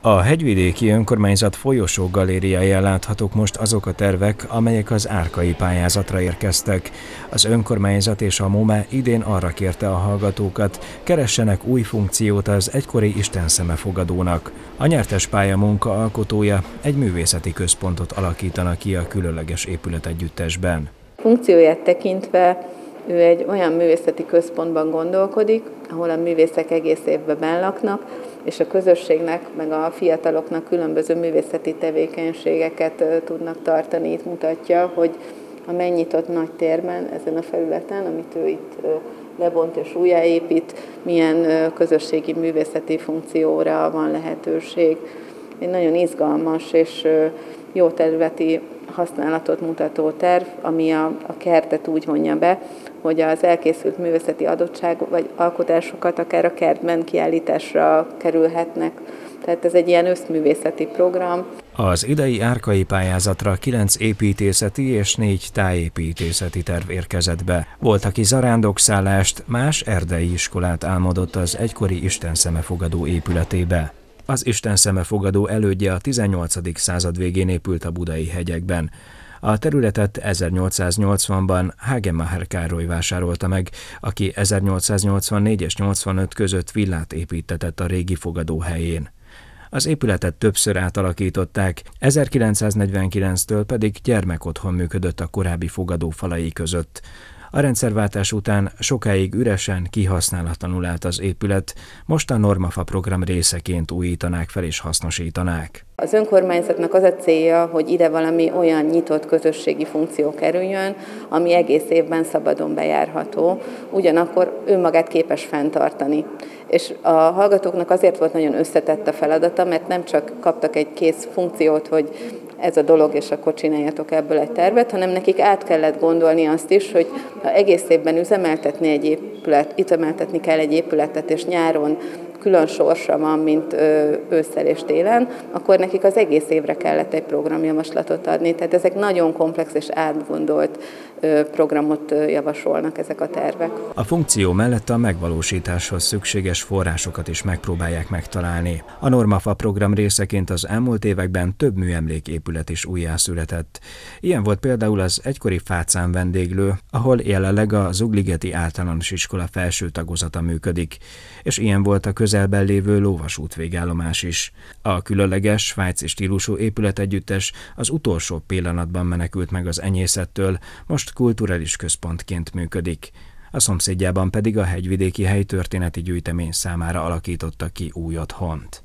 A hegyvidéki önkormányzat folyosó galériáján láthatók most azok a tervek, amelyek az árkai pályázatra érkeztek. Az önkormányzat és a MOME idén arra kérte a hallgatókat, keressenek új funkciót az egykori istenszemefogadónak. A nyertes pályamunka alkotója egy művészeti központot alakítanak ki a különleges épületegyüttesben. Funkcióját tekintve ő egy olyan művészeti központban gondolkodik, ahol a művészek egész évben benn laknak, és a közösségnek, meg a fiataloknak különböző művészeti tevékenységeket tudnak tartani. Itt mutatja, hogy a megnyitott nagy térben, ezen a felületen, amit ő itt lebont és újjáépít, milyen közösségi művészeti funkcióra van lehetőség. Egy nagyon izgalmas és jó területi használatot mutató terv, ami a kertet úgy vonja be, hogy az elkészült művészeti adottság vagy alkotásokat akár a kertben kiállításra kerülhetnek. Tehát ez egy ilyen összművészeti program. Az idei árkai pályázatra 9 építészeti és 4 tájépítészeti terv érkezett be. Volt, aki zarándokszállást, más erdei iskolát álmodott az egykori istenszemefogadó épületébe. Az istenszemefogadó elődje a 18. század végén épült a Budai hegyekben. A területet 1880-ban Hagemacher Károly vásárolta meg, aki 1884 és 85 között villát építtetett a régi fogadó helyén. Az épületet többször átalakították, 1949-től pedig gyermekotthon működött a korábbi fogadó falai között. A rendszerváltás után sokáig üresen, kihasználatlanul állt az épület, most a Normafa program részeként újítanák fel és hasznosítanák. Az önkormányzatnak az a célja, hogy ide valami olyan nyitott közösségi funkció kerüljön, ami egész évben szabadon bejárható, ugyanakkor önmagát képes fenntartani. És a hallgatóknak azért volt nagyon összetett a feladata, mert nem csak kaptak egy kész funkciót, hogy ez a dolog, és akkor csináljatok ebből egy tervet, hanem nekik át kellett gondolni azt is, hogy ha egész évben üzemeltetni kell egy épületet, és nyáron külön sorsa van, mint ősszel és télen, akkor nekik az egész évre kellett egy programjavaslatot adni. Tehát ezek nagyon komplex és átgondolt programot javasolnak ezek a tervek. A funkció mellett a megvalósításhoz szükséges forrásokat is megpróbálják megtalálni. A Normafa program részeként az elmúlt években több műemléképület is újjászületett. Ilyen volt például az egykori Fácán vendéglő, ahol jelenleg a Zugligeti Általános Iskola felső tagozata működik, és ilyen volt a közelben lévő Lóvasút végállomás is. A különleges svájci stílusú épületegyüttes az utolsó pillanatban menekült meg az enyészettől, most kulturális központként működik. A szomszédjában pedig a hegyvidéki helytörténeti gyűjtemény számára alakította ki új otthont.